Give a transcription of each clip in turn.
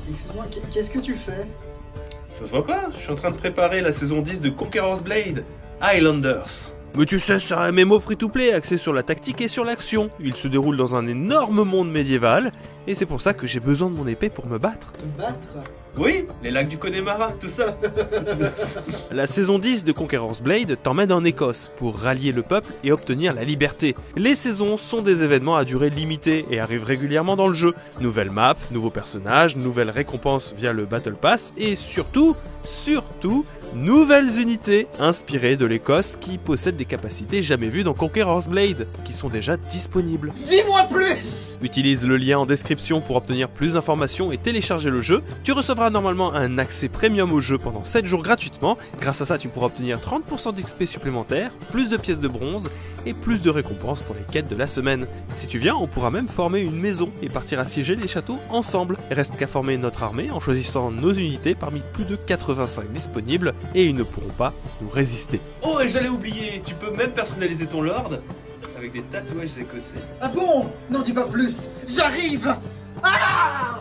Excuse-moi, qu'est-ce que tu fais? Ça se voit pas, je suis en train de préparer la saison 10 de Conqueror's Blade, Highlanders. Mais tu sais, c'est un MMO free-to-play axé sur la tactique et sur l'action. Il se déroule dans un énorme monde médiéval, et c'est pour ça que j'ai besoin de mon épée pour me battre. Te battre? Oui, les lacs du Connemara, tout ça. La saison 10 de Conqueror's Blade t'emmène en Écosse pour rallier le peuple et obtenir la liberté. Les saisons sont des événements à durée limitée et arrivent régulièrement dans le jeu. Nouvelles maps, nouveaux personnages, nouvelles récompenses via le Battle Pass et surtout, nouvelles unités inspirées de l'Écosse qui possèdent des capacités jamais vues dans Conqueror's Blade, qui sont déjà disponibles. Dis-moi plus! Utilise le lien en description pour obtenir plus d'informations et télécharger le jeu. Tu recevras normalement un accès premium au jeu pendant 7 jours gratuitement. Grâce à ça, tu pourras obtenir 30% d'XP supplémentaires, plus de pièces de bronze et plus de récompenses pour les quêtes de la semaine. Si tu viens, on pourra même former une maison et partir assiéger les châteaux ensemble. Il reste qu'à former notre armée en choisissant nos unités parmi plus de 85 disponibles et ils ne pourront pas nous résister. Oh, et j'allais oublier, tu peux même personnaliser ton lord avec des tatouages écossais. Ah bon? N'en dis pas plus! J'arrive! Ah!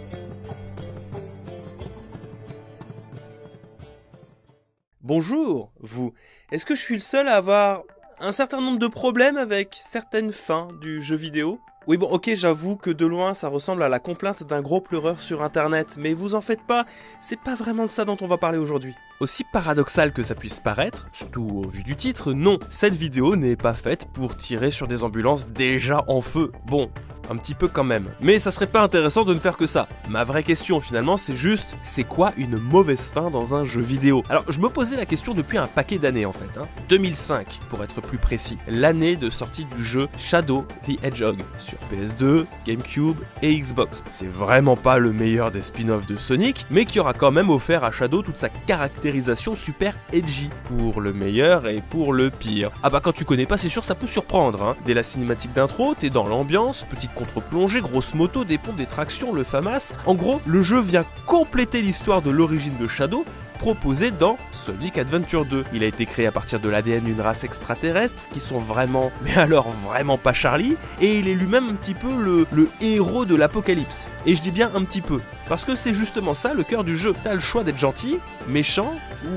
Bonjour, vous. Est-ce que je suis le seul à avoir un certain nombre de problèmes avec certaines fins du jeu vidéo? Oui bon ok, j'avoue que de loin ça ressemble à la complainte d'un gros pleureur sur internet, mais vous en faites pas, c'est pas vraiment de ça dont on va parler aujourd'hui. Aussi paradoxal que ça puisse paraître, surtout au vu du titre, non, cette vidéo n'est pas faite pour tirer sur des ambulances déjà en feu. Bon, un petit peu quand même. Mais ça serait pas intéressant de ne faire que ça. Ma vraie question finalement c'est juste, c'est quoi une mauvaise fin dans un jeu vidéo? Alors je me posais la question depuis un paquet d'années en fait, 2005 pour être plus précis, l'année de sortie du jeu Shadow the Hedgehog sur PS2, GameCube et Xbox. C'est vraiment pas le meilleur des spin-offs de Sonic, mais qui aura quand même offert à Shadow toute sa caractérisation super edgy, pour le meilleur et pour le pire. Ah bah quand tu connais pas c'est sûr ça peut surprendre, Dès la cinématique d'intro, t'es dans l'ambiance, petite contre-plongée, grosse moto, des ponts, des tractions, le FAMAS. En gros, le jeu vient compléter l'histoire de l'origine de Shadow, proposé dans Sonic Adventure 2. Il a été créé à partir de l'ADN d'une race extraterrestre qui sont vraiment, mais alors vraiment pas Charlie, et il est lui-même un petit peu le héros de l'apocalypse. Et je dis bien un petit peu, parce que c'est justement ça le cœur du jeu. T'as le choix d'être gentil, méchant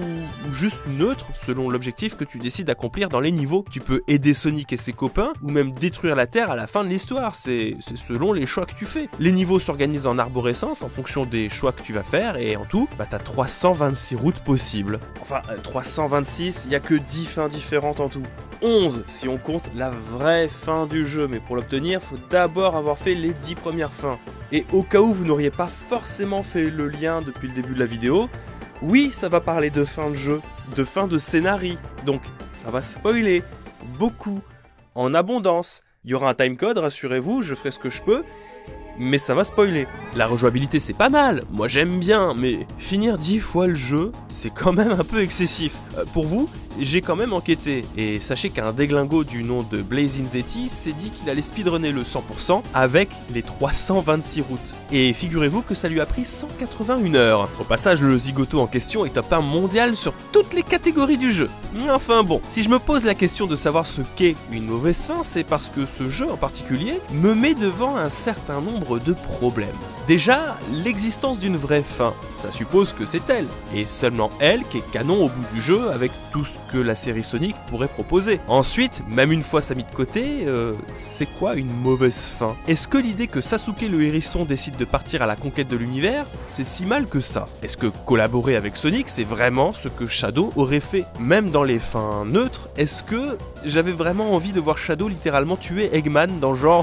ou juste neutre selon l'objectif que tu décides d'accomplir dans les niveaux. Tu peux aider Sonic et ses copains ou même détruire la Terre à la fin de l'histoire, c'est selon les choix que tu fais. Les niveaux s'organisent en arborescence en fonction des choix que tu vas faire et en tout, t'as 326 routes possibles. Enfin, 326, il n'y a que 10 fins différentes en tout. 11 si on compte la vraie fin du jeu, mais pour l'obtenir, faut d'abord avoir fait les 10 premières fins. Et au cas où vous n'auriez pas forcément fait le lien depuis le début de la vidéo, oui, ça va parler de fin de jeu, de fin de scénario, donc ça va spoiler, beaucoup, en abondance. Il y aura un timecode, rassurez-vous, je ferai ce que je peux, mais ça va spoiler. La rejouabilité c'est pas mal, moi j'aime bien, mais finir 10 fois le jeu, c'est quand même un peu excessif. Pour vous, j'ai quand même enquêté, et sachez qu'un déglingo du nom de Blazing Zeti s'est dit qu'il allait speedrunner le 100% avec les 326 routes. Et figurez-vous que ça lui a pris 181 heures. Au passage, le zigoto en question est top 1 mondial sur toutes les catégories du jeu. Enfin bon, si je me pose la question de savoir ce qu'est une mauvaise fin, c'est parce que ce jeu en particulier me met devant un certain nombre de problèmes. Déjà, l'existence d'une vraie fin, ça suppose que c'est elle, et seulement elle qui est canon au bout du jeu avec tout ce que la série Sonic pourrait proposer. Ensuite, même une fois ça mis de côté, c'est quoi une mauvaise fin? Est-ce que l'idée que Sasuke le hérisson décide de partir à la conquête de l'univers, c'est si mal que ça? Est-ce que collaborer avec Sonic, c'est vraiment ce que Shadow aurait fait? Même dans les fins neutres, est-ce que j'avais vraiment envie de voir Shadow littéralement tuer Eggman dans genre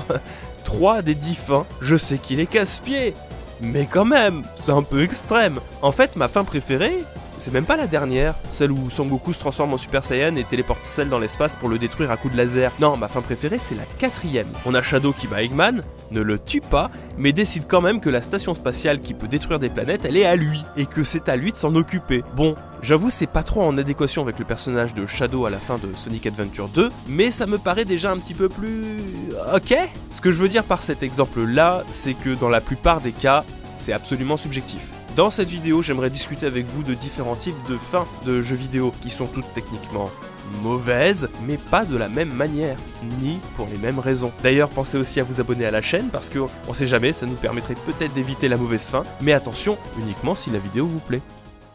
3 des 10 fins? Je sais qu'il est casse-pied, mais quand même, c'est un peu extrême. En fait, ma fin préférée, c'est même pas la dernière, celle où Son Goku se transforme en Super Saiyan et téléporte Cell dans l'espace pour le détruire à coups de laser. Non, ma fin préférée c'est la 4ème. On a Shadow qui bat Eggman, ne le tue pas, mais décide quand même que la station spatiale qui peut détruire des planètes, elle est à lui, et que c'est à lui de s'en occuper. Bon, j'avoue c'est pas trop en adéquation avec le personnage de Shadow à la fin de Sonic Adventure 2, mais ça me paraît déjà un petit peu plus... ok. Ce que je veux dire par cet exemple là, c'est que dans la plupart des cas, c'est absolument subjectif. Dans cette vidéo, j'aimerais discuter avec vous de différents types de fins de jeux vidéo qui sont toutes techniquement mauvaise, mais pas de la même manière, ni pour les mêmes raisons. D'ailleurs, pensez aussi à vous abonner à la chaîne, parce que on sait jamais, ça nous permettrait peut-être d'éviter la mauvaise fin, mais attention, uniquement si la vidéo vous plaît.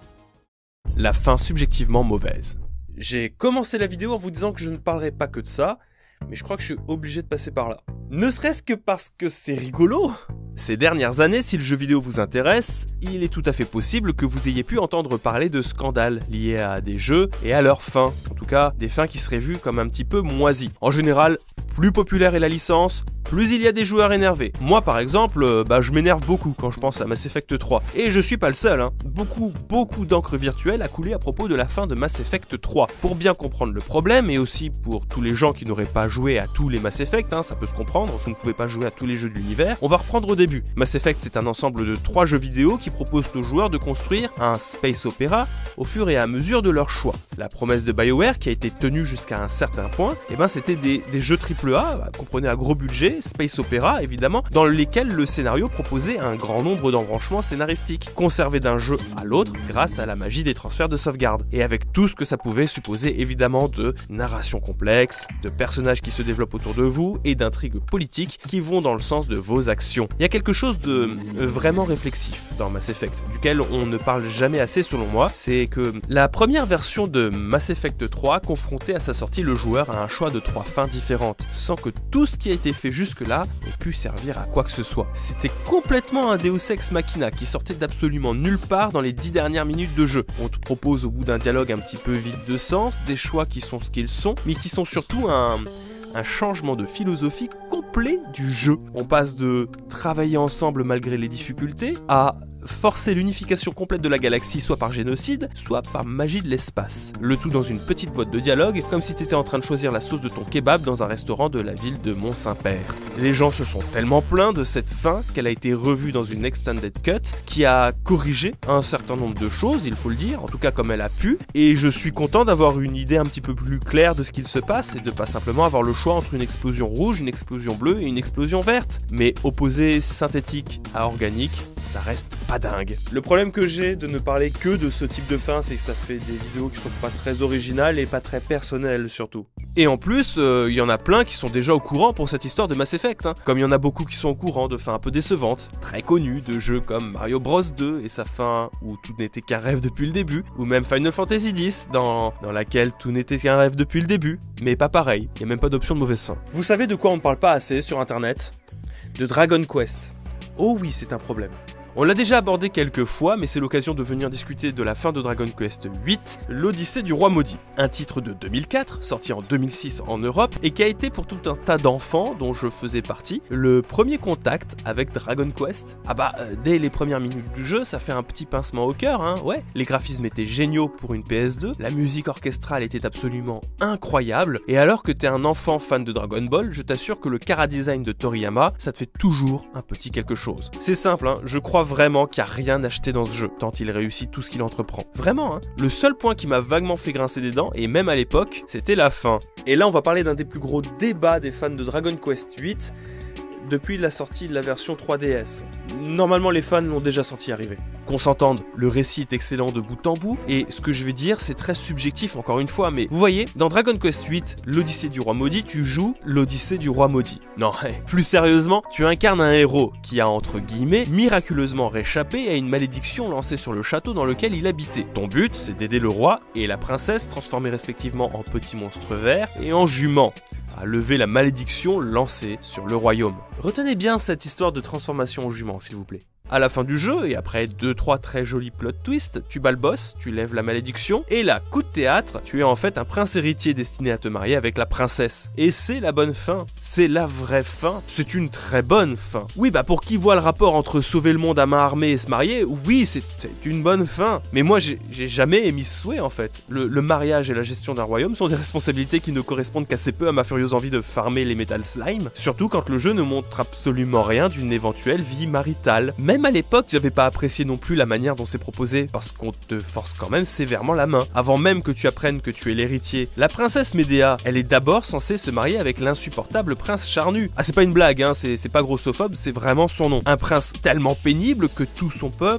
La fin subjectivement mauvaise. J'ai commencé la vidéo en vous disant que je ne parlerai pas que de ça, mais je crois que je suis obligé de passer par là. Ne serait-ce que parce que c'est rigolo. Ces dernières années, si le jeu vidéo vous intéresse, il est tout à fait possible que vous ayez pu entendre parler de scandales liés à des jeux et à leurs fins. En tout cas, des fins qui seraient vues comme un petit peu moisies. En général, plus populaire est la licence, plus il y a des joueurs énervés. Moi par exemple, je m'énerve beaucoup quand je pense à Mass Effect 3. Et je suis pas le seul, hein. Beaucoup d'encre virtuelle a coulé à propos de la fin de Mass Effect 3. Pour bien comprendre le problème, et aussi pour tous les gens qui n'auraient pas joué à tous les Mass Effect, hein, ça peut se comprendre, vous ne pouvez pas jouer à tous les jeux de l'univers, on va reprendre au début. Mass Effect, c'est un ensemble de 3 jeux vidéo qui proposent aux joueurs de construire un space opéra au fur et à mesure de leur choix. La promesse de BioWare, qui a été tenue jusqu'à un certain point, c'était des jeux AAA, comprenez à gros budget, space opéra évidemment, dans lesquels le scénario proposait un grand nombre d'embranchements scénaristiques, conservés d'un jeu à l'autre grâce à la magie des transferts de sauvegarde, et avec tout ce que ça pouvait supposer évidemment de narration complexe, de personnages qui se développent autour de vous, et d'intrigues politiques qui vont dans le sens de vos actions. Il y a quelque chose de vraiment réflexif dans Mass Effect, duquel on ne parle jamais assez selon moi, c'est que la première version de Mass Effect 3 confrontait à sa sortie le joueur à un choix de 3 fins différentes, sans que tout ce qui a été fait jusque-là ait pu servir à quoi que ce soit. C'était complètement un Deus Ex Machina qui sortait d'absolument nulle part dans les 10 dernières minutes de jeu. On te propose au bout d'un dialogue un petit peu vide de sens, des choix qui sont ce qu'ils sont, mais qui sont surtout un changement de philosophie complet du jeu. On passe de travailler ensemble malgré les difficultés à forcer l'unification complète de la galaxie, soit par génocide, soit par magie de l'espace. Le tout dans une petite boîte de dialogue, comme si t'étais en train de choisir la sauce de ton kebab dans un restaurant de la ville de Mont-Saint-Père. Les gens se sont tellement plaints de cette fin qu'elle a été revue dans une extended cut qui a corrigé un certain nombre de choses, il faut le dire, en tout cas comme elle a pu, et je suis content d'avoir une idée un petit peu plus claire de ce qu'il se passe et de pas simplement avoir le choix entre une explosion rouge, une explosion bleue et une explosion verte. Mais opposer synthétique à organique, ça reste pas dingue. Le problème que j'ai de ne parler que de ce type de fin, c'est que ça fait des vidéos qui sont pas très originales et pas très personnelles surtout. Et en plus, il y en a plein qui sont déjà au courant pour cette histoire de Mass Effect, hein. Comme il y en a beaucoup qui sont au courant de fins un peu décevantes, très connues, de jeux comme Mario Bros 2 et sa fin où tout n'était qu'un rêve depuis le début, ou même Final Fantasy X dans laquelle tout n'était qu'un rêve depuis le début, mais pas pareil, il n'y a même pas d'option de mauvaise fin. Vous savez de quoi on ne parle pas assez sur internet? De Dragon Quest. Oh oui, c'est un problème. On l'a déjà abordé quelques fois, mais c'est l'occasion de venir discuter de la fin de Dragon Quest VIII, l'Odyssée du Roi Maudit. Un titre de 2004, sorti en 2006 en Europe, et qui a été pour tout un tas d'enfants, dont je faisais partie, le premier contact avec Dragon Quest. Dès les premières minutes du jeu, ça fait un petit pincement au cœur, hein, ouais. Les graphismes étaient géniaux pour une PS2, la musique orchestrale était absolument incroyable, et alors que t'es un enfant fan de Dragon Ball, je t'assure que le chara-design de Toriyama, ça te fait toujours un petit quelque chose. C'est simple, hein, je crois vraiment qu'il n'y a rien acheté dans ce jeu, tant il réussit tout ce qu'il entreprend. Vraiment, hein. Le seul point qui m'a vaguement fait grincer des dents, et même à l'époque, c'était la fin. Et là, on va parler d'un des plus gros débats des fans de Dragon Quest VIII depuis la sortie de la version 3DS. Normalement, les fans l'ont déjà senti arriver. Qu'on s'entende, le récit est excellent de bout en bout, et ce que je vais dire, c'est très subjectif encore une fois, mais vous voyez, dans Dragon Quest VIII, l'Odyssée du Roi Maudit, tu joues l'Odyssée du Roi Maudit. Non, plus sérieusement, tu incarnes un héros qui a, entre guillemets, miraculeusement réchappé à une malédiction lancée sur le château dans lequel il habitait. Ton but, c'est d'aider le roi et la princesse, transformés respectivement en petits monstres verts et en juments, à lever la malédiction lancée sur le royaume. Retenez bien cette histoire de transformation en jument, s'il vous plaît. À la fin du jeu, et après 2-3 très jolis plot twists, tu bats le boss, tu lèves la malédiction, et là, coup de théâtre, tu es en fait un prince héritier destiné à te marier avec la princesse. Et c'est la bonne fin, c'est la vraie fin, c'est une très bonne fin. Oui, pour qui voit le rapport entre sauver le monde à main armée et se marier, oui, c'est une bonne fin. Mais moi, j'ai jamais émis ce souhait en fait. Le mariage et la gestion d'un royaume sont des responsabilités qui ne correspondent qu'assez peu à ma furieuse envie de farmer les Metal Slime, surtout quand le jeu ne montre absolument rien d'une éventuelle vie maritale. Même à l'époque, j'avais pas apprécié non plus la manière dont c'est proposé, parce qu'on te force quand même sévèrement la main. Avant même que tu apprennes que tu es l'héritier, la princesse Médéa, elle est d'abord censée se marier avec l'insupportable prince charnu. Ah, c'est pas une blague, hein, c'est pas grossophobe, c'est vraiment son nom. Un prince tellement pénible que tout son peuple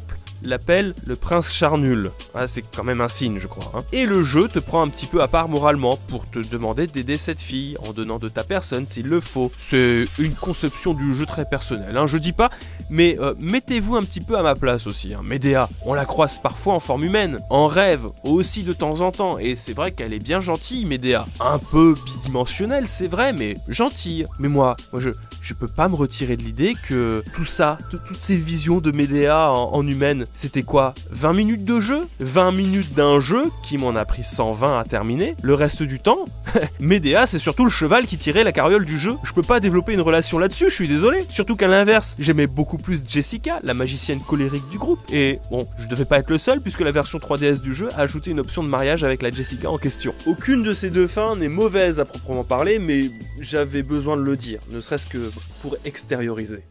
l'appelle le prince charnul. Ah, c'est quand même un signe, je crois. Hein. Et le jeu te prend un petit peu à part moralement pour te demander d'aider cette fille en donnant de ta personne s'il le faut. C'est une conception du jeu très personnelle, hein, je dis pas, mais mettez-vous un petit peu à ma place aussi. Hein. Médéa, on la croise parfois en forme humaine, en rêve, aussi de temps en temps, et c'est vrai qu'elle est bien gentille, Médéa. Un peu bidimensionnelle, c'est vrai, mais gentille. Mais moi je peux pas me retirer de l'idée que tout ça, toutes ces visions de Médéa en humaine, c'était quoi? 20 minutes de jeu? 20 minutes d'un jeu qui m'en a pris 120 à terminer. Le reste du temps, Médéa, c'est surtout le cheval qui tirait la carriole du jeu. Je peux pas développer une relation là-dessus, je suis désolé. Surtout qu'à l'inverse, j'aimais beaucoup plus Jessica, la magicienne colérique du groupe. Et bon, je devais pas être le seul puisque la version 3DS du jeu a ajouté une option de mariage avec la Jessica en question. Aucune de ces deux fins n'est mauvaise à proprement parler, mais j'avais besoin de le dire, ne serait-ce que pour extérioriser.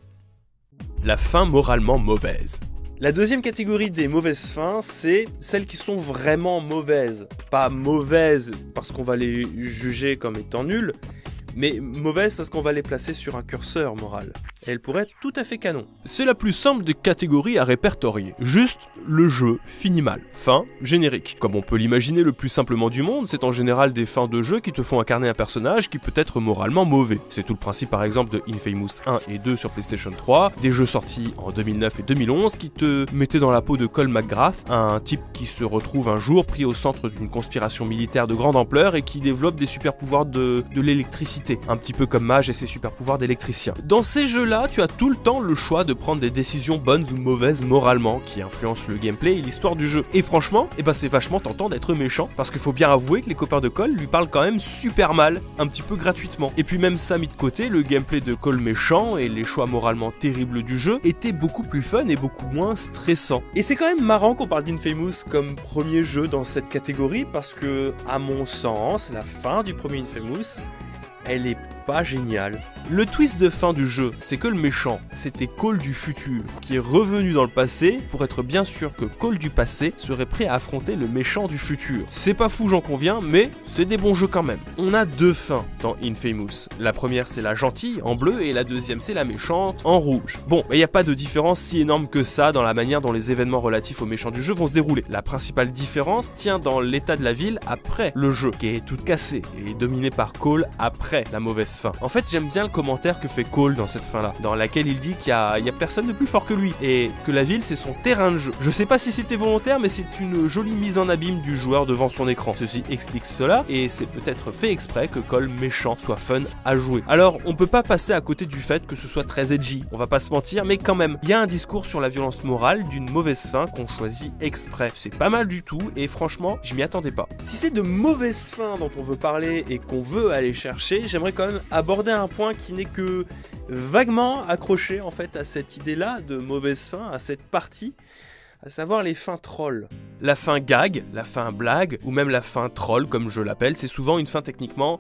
La fin moralement mauvaise. La deuxième catégorie des mauvaises fins, c'est celles qui sont vraiment mauvaises. Pas mauvaises parce qu'on va les juger comme étant nulles, mais mauvaises parce qu'on va les placer sur un curseur moral. Et elles pourraient être tout à fait canon. C'est la plus simple des catégories à répertorier. Juste, le jeu finit mal. Fin, générique. Comme on peut l'imaginer le plus simplement du monde, c'est en général des fins de jeu qui te font incarner un personnage qui peut être moralement mauvais. C'est tout le principe par exemple de Infamous 1 et 2 sur PlayStation 3, des jeux sortis en 2009 et 2011 qui te mettaient dans la peau de Cole McGrath, un type qui se retrouve un jour pris au centre d'une conspiration militaire de grande ampleur et qui développe des super pouvoirs de l'électricité, un petit peu comme Mage et ses super pouvoirs d'électricien. Dans ces jeux-là, tu as tout le temps le choix de prendre des décisions bonnes ou mauvaises moralement qui influencent le gameplay et l'histoire du jeu. Et franchement, c'est vachement tentant d'être méchant parce qu'il faut bien avouer que les copains de Cole lui parlent quand même super mal, un petit peu gratuitement. Et puis même ça mis de côté, le gameplay de Cole méchant et les choix moralement terribles du jeu étaient beaucoup plus fun et beaucoup moins stressants. Et c'est quand même marrant qu'on parle d'Infamous comme premier jeu dans cette catégorie parce que, à mon sens, la fin du premier Infamous, elle est pas géniale. Le twist de fin du jeu, c'est que le méchant, c'était Cole du futur, qui est revenu dans le passé pour être bien sûr que Cole du passé serait prêt à affronter le méchant du futur. C'est pas fou, j'en conviens, mais c'est des bons jeux quand même. On a deux fins dans Infamous. La première, c'est la gentille, en bleu, et la deuxième, c'est la méchante, en rouge. Bon, il n'y a pas de différence si énorme que ça dans la manière dont les événements relatifs aux méchants du jeu vont se dérouler. La principale différence tient dans l'état de la ville après le jeu, qui est toute cassée et dominée par Cole après la mauvaise fin. En fait, j'aime bien le commentaire que fait Cole dans cette fin là, dans laquelle il dit qu'il y a personne de plus fort que lui et que la ville c'est son terrain de jeu. Je sais pas si c'était volontaire, mais c'est une jolie mise en abîme du joueur devant son écran. Ceci explique cela et c'est peut-être fait exprès que Cole méchant soit fun à jouer. Alors on peut pas passer à côté du fait que ce soit très edgy, on va pas se mentir, mais quand même, il y a un discours sur la violence morale d'une mauvaise fin qu'on choisit exprès. C'est pas mal du tout et franchement je m'y attendais pas. Si c'est de mauvaises fins dont on veut parler et qu'on veut aller chercher, j'aimerais quand même aborder un point qui n'est que vaguement accroché en fait à cette idée-là de mauvaise fin, à cette partie, à savoir les fins trolls. La fin gag, la fin blague, ou même la fin troll comme je l'appelle, c'est souvent une fin techniquement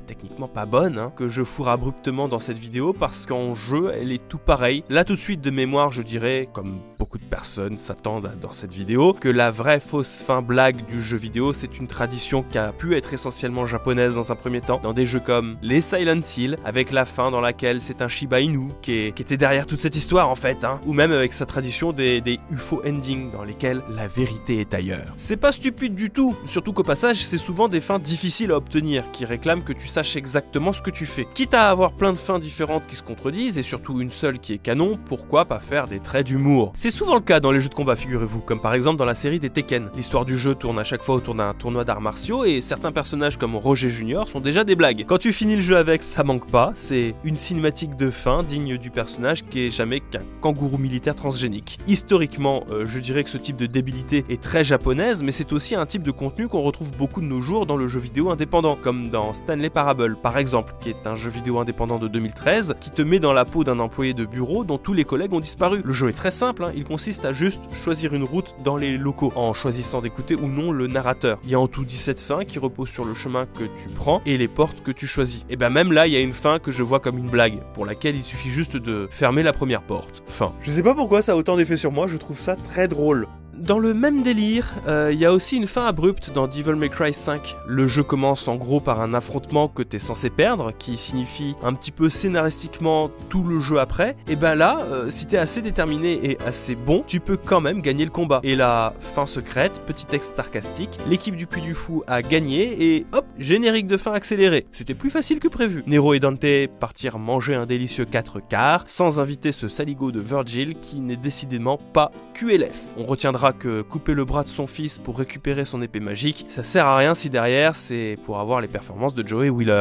pas bonne, hein, que je fourre abruptement dans cette vidéo parce qu'en jeu elle est tout pareil. Là tout de suite de mémoire je dirais, comme beaucoup de personnes s'attendent dans cette vidéo, que la vraie fausse fin blague du jeu vidéo c'est une tradition qui a pu être essentiellement japonaise dans un premier temps, dans des jeux comme les Silent Hill, avec la fin dans laquelle c'est un Shiba Inu qui était derrière toute cette histoire en fait, hein, ou même avec sa tradition des UFO endings dans lesquels la vérité est ailleurs. C'est pas stupide du tout, surtout qu'au passage c'est souvent des fins difficiles à obtenir, qui réclament que tu saches exactement ce que tu fais. Quitte à avoir plein de fins différentes qui se contredisent, et surtout une seule qui est canon, pourquoi pas faire des traits d'humour? C'est souvent le cas dans les jeux de combat, figurez-vous, comme par exemple dans la série des Tekken. L'histoire du jeu tourne à chaque fois autour d'un tournoi d'arts martiaux, et certains personnages comme Roger Junior sont déjà des blagues. Quand tu finis le jeu avec, ça manque pas, c'est une cinématique de fin digne du personnage qui est jamais qu'un kangourou militaire transgénique. Historiquement, je dirais que ce type de débilité est très japonaise, mais c'est aussi un type de contenu qu'on retrouve beaucoup de nos jours dans le jeu vidéo indépendant, comme dans Stanley Parable par exemple, qui est un jeu vidéo indépendant de 2013, qui te met dans la peau d'un employé de bureau dont tous les collègues ont disparu. Le jeu est très simple, hein, il consiste à juste choisir une route dans les locaux, en choisissant d'écouter ou non le narrateur. Il y a en tout 17 fins qui reposent sur le chemin que tu prends et les portes que tu choisis. Et ben même là, il y a une fin que je vois comme une blague, pour laquelle il suffit juste de fermer la première porte. Fin. Je sais pas pourquoi ça a autant d'effet sur moi, je trouve ça très drôle. Dans le même délire, il y a aussi une fin abrupte dans Devil May Cry 5. Le jeu commence en gros par un affrontement que t'es censé perdre, qui signifie un petit peu scénaristiquement tout le jeu après. Et ben là, si t'es assez déterminé et assez bon, tu peux quand même gagner le combat. Et la fin secrète, petit texte sarcastique, l'équipe du Puy du Fou a gagné et hop, générique de fin accéléré. C'était plus facile que prévu. Nero et Dante partirent manger un délicieux 4 quarts, sans inviter ce saligo de Virgil qui n'est décidément pas QLF. On retiendra que couper le bras de son fils pour récupérer son épée magique, ça sert à rien si derrière c'est pour avoir les performances de Joey Wheeler.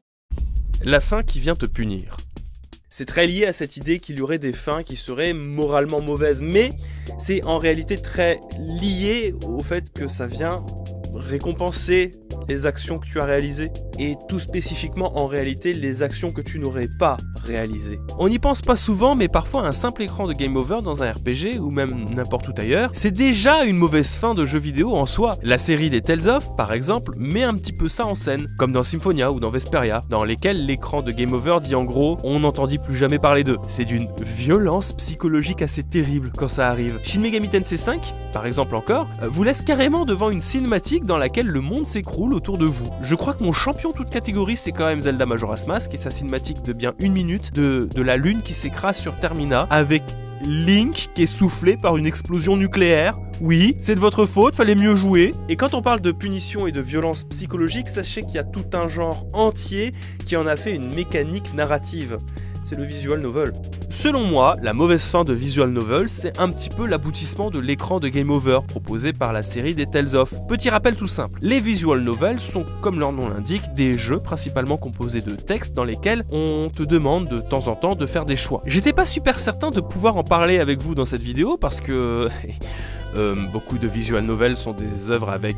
La fin qui vient te punir. C'est très lié à cette idée qu'il y aurait des fins qui seraient moralement mauvaises, mais c'est en réalité très lié au fait que ça vient récompenser les actions que tu as réalisées, et tout spécifiquement en réalité les actions que tu n'aurais pas réalisées. On n'y pense pas souvent, mais parfois un simple écran de game over dans un RPG ou même n'importe où ailleurs, c'est déjà une mauvaise fin de jeu vidéo en soi. La série des Tales of, par exemple, met un petit peu ça en scène, comme dans Symphonia ou dans Vesperia, dans lesquels l'écran de game over dit en gros « on n'entendit plus jamais parler d'eux ». C'est d'une violence psychologique assez terrible quand ça arrive. Shin Megami Tensei 5, par exemple encore, vous laisse carrément devant une cinématique dans laquelle le monde s'écroule autour de vous. Je crois que mon champion toute catégorie c'est quand même Zelda Majora's Mask et sa cinématique de bien 1 minute de la lune qui s'écrase sur Termina avec Link qui est soufflé par une explosion nucléaire. Oui, c'est de votre faute, fallait mieux jouer. Et quand on parle de punition et de violence psychologique, sachez qu'il y a tout un genre entier qui en a fait une mécanique narrative. C'est le visual novel. Selon moi, la mauvaise fin de visual novel, c'est un petit peu l'aboutissement de l'écran de game over proposé par la série des Tales of. Petit rappel tout simple, les visual novels sont, comme leur nom l'indique, des jeux principalement composés de textes dans lesquels on te demande de temps en temps de faire des choix. J'étais pas super certain de pouvoir en parler avec vous dans cette vidéo parce que beaucoup de visual novels sont des œuvres avec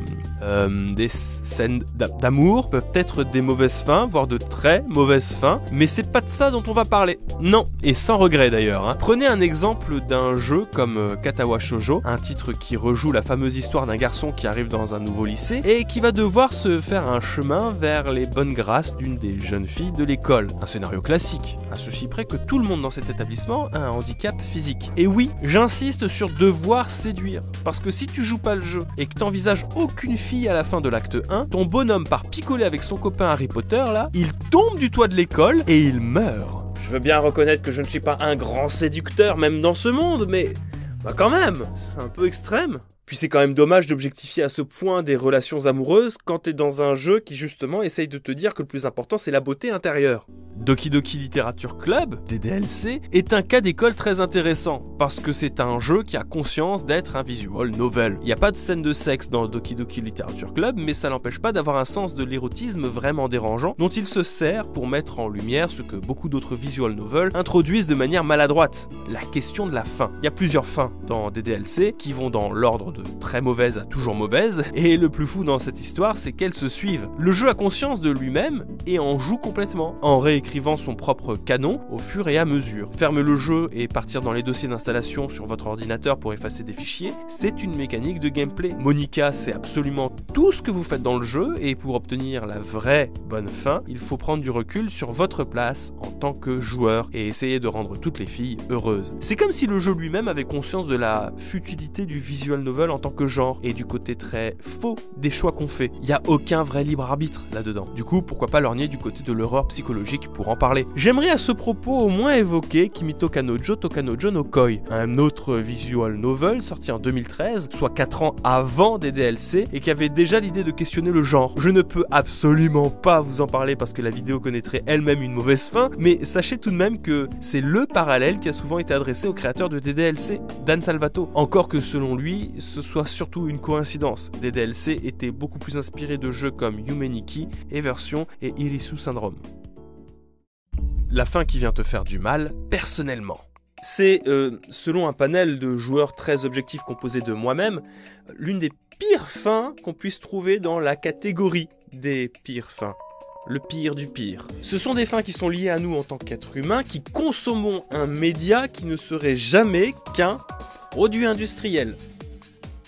des scènes d'amour, peuvent être des mauvaises fins, voire de très mauvaises fins, mais c'est pas de ça dont on va parler. Non, et sans regret d'ailleurs. Hein. Prenez un exemple d'un jeu comme Katawa Shoujo, un titre qui rejoue la fameuse histoire d'un garçon qui arrive dans un nouveau lycée et qui va devoir se faire un chemin vers les bonnes grâces d'une des jeunes filles de l'école. Un scénario classique, à ceci près que tout le monde dans cet établissement a un handicap physique. Et oui, j'insiste sur devoir séduire, parce que si tu joues pas le jeu et que t'envisages aucune fille à la fin de l'acte 1, ton bonhomme part picoler avec son copain Harry Potter là, il tombe du toit de l'école et il meurt. Je veux bien reconnaître que je ne suis pas un grand séducteur même dans ce monde, mais bah quand même, c'est un peu extrême. Puis c'est quand même dommage d'objectifier à ce point des relations amoureuses quand t'es dans un jeu qui justement essaye de te dire que le plus important c'est la beauté intérieure. Doki Doki Literature Club, DDLC, est un cas d'école très intéressant, parce que c'est un jeu qui a conscience d'être un visual novel. Il n'y a pas de scène de sexe dans Doki Doki Literature Club, mais ça n'empêche pas d'avoir un sens de l'érotisme vraiment dérangeant, dont il se sert pour mettre en lumière ce que beaucoup d'autres visual novels introduisent de manière maladroite, la question de la fin. Il y a plusieurs fins dans DDLC qui vont dans l'ordre de très mauvaise à toujours mauvaise, et le plus fou dans cette histoire, c'est qu'elles se suivent. Le jeu a conscience de lui-même et en joue complètement, en réécrivant son propre canon au fur et à mesure. Fermer le jeu et partir dans les dossiers d'installation sur votre ordinateur pour effacer des fichiers, c'est une mécanique de gameplay. Monica sait absolument tout ce que vous faites dans le jeu, et pour obtenir la vraie bonne fin, il faut prendre du recul sur votre place en tant que joueur et essayer de rendre toutes les filles heureuses. C'est comme si le jeu lui-même avait conscience de la futilité du visual novel en tant que genre, et du côté très faux des choix qu'on fait. Il n'y a aucun vrai libre arbitre là-dedans. Du coup, pourquoi pas lorgner du côté de l'horreur psychologique pour en parler. J'aimerais à ce propos au moins évoquer Kimito Kanojo Tokanojo no Koi, un autre visual novel sorti en 2013, soit 4 ans avant des DLC, et qui avait déjà l'idée de questionner le genre. Je ne peux absolument pas vous en parler parce que la vidéo connaîtrait elle-même une mauvaise fin, mais sachez tout de même que c'est le parallèle qui a souvent été adressé au créateur de DDLC, Dan Salvato. Encore que selon lui, ce soit surtout une coïncidence. DDLC était beaucoup plus inspiré de jeux comme Yumeniki, Eversion et Irisu Syndrome. La fin qui vient te faire du mal, personnellement. C'est, selon un panel de joueurs très objectifs composé de moi-même, l'une des pires fins qu'on puisse trouver dans la catégorie des pires fins. Le pire du pire. Ce sont des fins qui sont liées à nous en tant qu'êtres humains, qui consommons un média qui ne serait jamais qu'un produit industriel.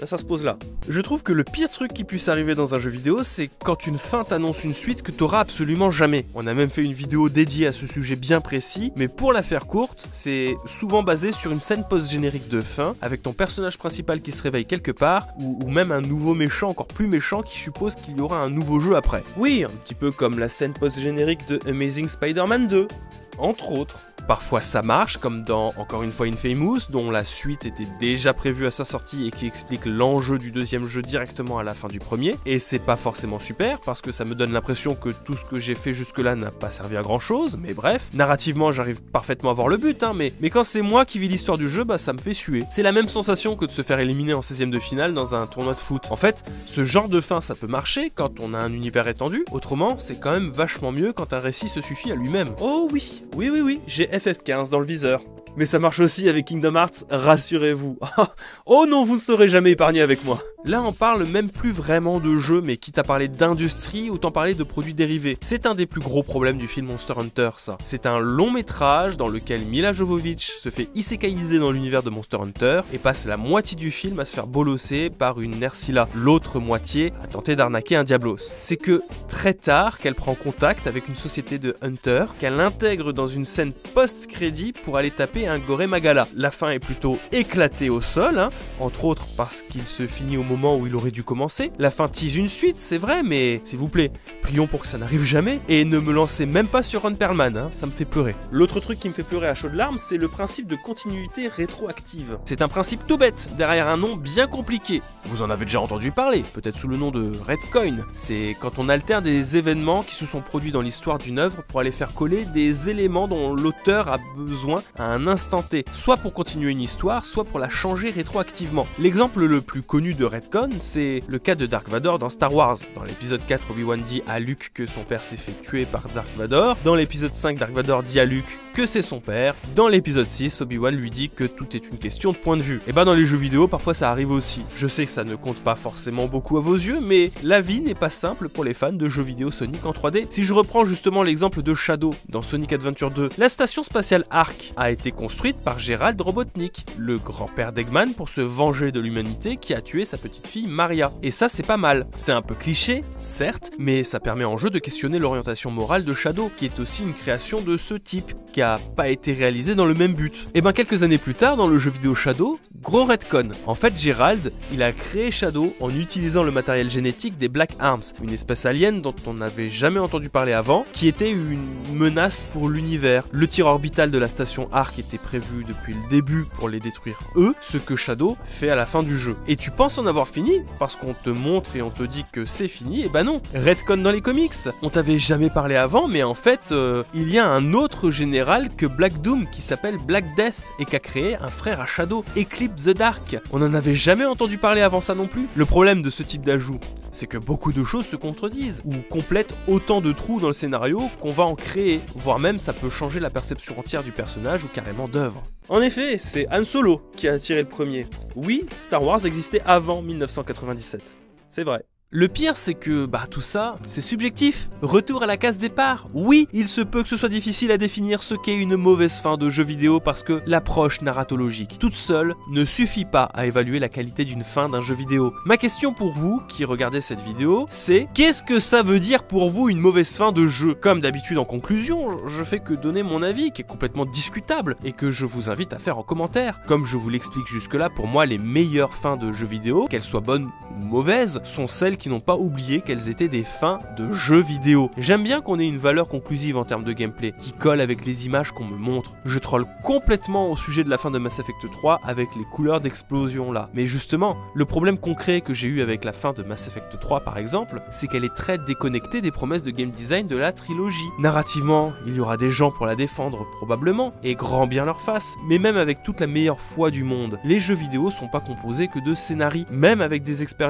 Là, ça se pose là. Je trouve que le pire truc qui puisse arriver dans un jeu vidéo, c'est quand une fin t'annonce une suite que t'auras absolument jamais. On a même fait une vidéo dédiée à ce sujet bien précis, mais pour la faire courte, c'est souvent basé sur une scène post-générique de fin, avec ton personnage principal qui se réveille quelque part, ou même un nouveau méchant encore plus méchant qui suppose qu'il y aura un nouveau jeu après. Oui, un petit peu comme la scène post-générique de Amazing Spider-Man 2, entre autres. Parfois ça marche, comme dans encore une fois Infamous, dont la suite était déjà prévue à sa sortie et qui explique l'enjeu du deuxième jeu directement à la fin du premier. Et c'est pas forcément super, parce que ça me donne l'impression que tout ce que j'ai fait jusque-là n'a pas servi à grand chose, mais bref, narrativement j'arrive parfaitement à voir le but, hein, mais quand c'est moi qui vis l'histoire du jeu, bah ça me fait suer. C'est la même sensation que de se faire éliminer en 16ème de finale dans un tournoi de foot. En fait, ce genre de fin ça peut marcher quand on a un univers étendu, autrement c'est quand même vachement mieux quand un récit se suffit à lui-même. Oh oui, j'ai FF15 dans le viseur. Mais ça marche aussi avec Kingdom Hearts, rassurez-vous. Oh non, vous ne serez jamais épargné avec moi. Là, on parle même plus vraiment de jeu, mais quitte à parler d'industrie, autant parler de produits dérivés. C'est un des plus gros problèmes du film Monster Hunter, ça. C'est un long métrage dans lequel Mila Jovovich se fait isekaiser dans l'univers de Monster Hunter et passe la moitié du film à se faire bolosser par une Nerscylla, l'autre moitié à tenter d'arnaquer un Diablos. C'est que très tard qu'elle prend contact avec une société de Hunter, qu'elle intègre dans une scène post-crédit pour aller taper un Gore Magala. La fin est plutôt éclatée au sol, hein, entre autres parce qu'il se finit au moment où il aurait dû commencer. La fin tease une suite, c'est vrai, mais s'il vous plaît, prions pour que ça n'arrive jamais, et ne me lancez même pas sur Ron Perlman, hein, ça me fait pleurer. L'autre truc qui me fait pleurer à chaudes larmes, c'est le principe de continuité rétroactive. C'est un principe tout bête, derrière un nom bien compliqué. Vous en avez déjà entendu parler, peut-être sous le nom de Retcon. C'est quand on altère des événements qui se sont produits dans l'histoire d'une œuvre pour aller faire coller des éléments dont l'auteur a besoin à un instant T, soit pour continuer une histoire, soit pour la changer rétroactivement. L'exemple le plus connu de Retcon, c'est le cas de Dark Vador dans Star Wars. Dans l'épisode 4, Obi-Wan dit à Luke que son père s'est fait tuer par Dark Vador. Dans l'épisode 5, Dark Vador dit à Luke que c'est son père. Dans l'épisode 6, Obi-Wan lui dit que tout est une question de point de vue. Et bah dans les jeux vidéo, parfois ça arrive aussi. Je sais que ça ne compte pas forcément beaucoup à vos yeux, mais la vie n'est pas simple pour les fans de jeux vidéo Sonic en 3D. Si je reprends justement l'exemple de Shadow dans Sonic Adventure 2, la station spatiale Ark a été construite par Gerald Robotnik, le grand-père d'Eggman, pour se venger de l'humanité qui a tué sa petite fille Maria. Et ça c'est pas mal. C'est un peu cliché, certes, mais ça permet en jeu de questionner l'orientation morale de Shadow, qui est aussi une création de ce type, qui a pas été réalisé dans le même but. Et ben quelques années plus tard, dans le jeu vidéo Shadow, gros retcon. En fait, Gerald, il a créé Shadow en utilisant le matériel génétique des Black Arms, une espèce alien dont on n'avait jamais entendu parler avant, qui était une menace pour l'univers. Le tir orbital de la station Ark était prévu depuis le début pour les détruire eux, ce que Shadow fait à la fin du jeu. Et tu penses en avoir fini, parce qu'on te montre et on te dit que c'est fini, et bah non, retcon dans les comics. On t'avait jamais parlé avant, mais en fait, il y a un autre général que Black Doom qui s'appelle Black Death et qui a créé un frère à Shadow, Eclipse the Dark. On n'en avait jamais entendu parler avant ça non plus. Le problème de ce type d'ajout, c'est que beaucoup de choses se contredisent ou complètent autant de trous dans le scénario qu'on va en créer, voire même ça peut changer la perception entière du personnage ou carrément d'œuvre. En effet, c'est Han Solo qui a tiré le premier. Oui, Star Wars existait avant 1997. C'est vrai. Le pire, c'est que, tout ça, c'est subjectif. Retour à la case départ. Oui, il se peut que ce soit difficile à définir ce qu'est une mauvaise fin de jeu vidéo parce que l'approche narratologique, toute seule, ne suffit pas à évaluer la qualité d'une fin d'un jeu vidéo. Ma question pour vous, qui regardez cette vidéo, c'est qu'est-ce que ça veut dire pour vous une mauvaise fin de jeu? Comme d'habitude en conclusion, je fais que donner mon avis, qui est complètement discutable, et que je vous invite à faire en commentaire. Comme je vous l'explique jusque-là, pour moi, les meilleures fins de jeux vidéo, qu'elles soient bonnes ou mauvaises, sont celles qui n'ont pas oublié qu'elles étaient des fins de jeux vidéo. J'aime bien qu'on ait une valeur conclusive en termes de gameplay, qui colle avec les images qu'on me montre. Je troll complètement au sujet de la fin de Mass Effect 3 avec les couleurs d'explosion là. Mais justement, le problème concret que j'ai eu avec la fin de Mass Effect 3 par exemple, c'est qu'elle est très déconnectée des promesses de game design de la trilogie. Narrativement, il y aura des gens pour la défendre probablement, et grand bien leur face, mais même avec toute la meilleure foi du monde, les jeux vidéo sont pas composés que de scénarii. Même avec des expériences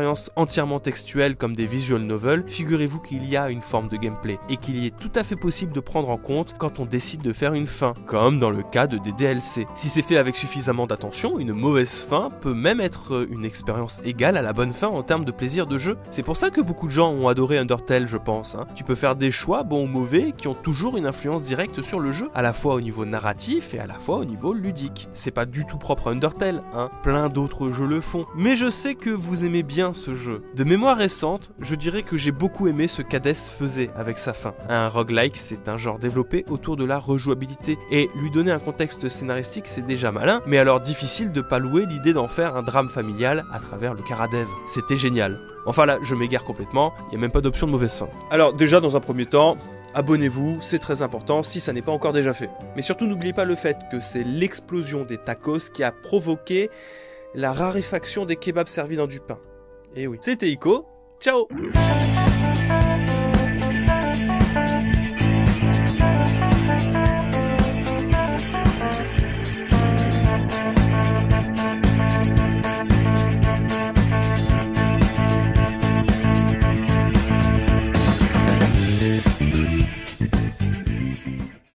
expériences entièrement textuelles comme des visual novels, figurez-vous qu'il y a une forme de gameplay et qu'il y est tout à fait possible de prendre en compte quand on décide de faire une fin, comme dans le cas de des DLC. Si c'est fait avec suffisamment d'attention, une mauvaise fin peut même être une expérience égale à la bonne fin en termes de plaisir de jeu. C'est pour ça que beaucoup de gens ont adoré Undertale, je pense. Tu peux faire des choix, bons ou mauvais, qui ont toujours une influence directe sur le jeu, à la fois au niveau narratif et à la fois au niveau ludique. C'est pas du tout propre à Undertale, plein d'autres jeux le font, mais je sais que vous aimez bien ce jeu. De mémoire récente, je dirais que j'ai beaucoup aimé ce qu'Hades faisait avec sa fin. Un roguelike, c'est un genre développé autour de la rejouabilité, et lui donner un contexte scénaristique c'est déjà malin, mais alors difficile de pas louer l'idée d'en faire un drame familial à travers le Karadev. C'était génial. Enfin là, je m'égare complètement, il n'y a même pas d'option de mauvaise fin. Alors déjà, dans un premier temps, abonnez-vous, c'est très important si ça n'est pas encore déjà fait. Mais surtout, n'oubliez pas le fait que c'est l'explosion des tacos qui a provoqué la raréfaction des kebabs servis dans du pain. Et oui. C'était Ico, ciao!